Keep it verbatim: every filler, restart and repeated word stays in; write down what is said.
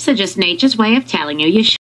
are just nature's way of telling you you should.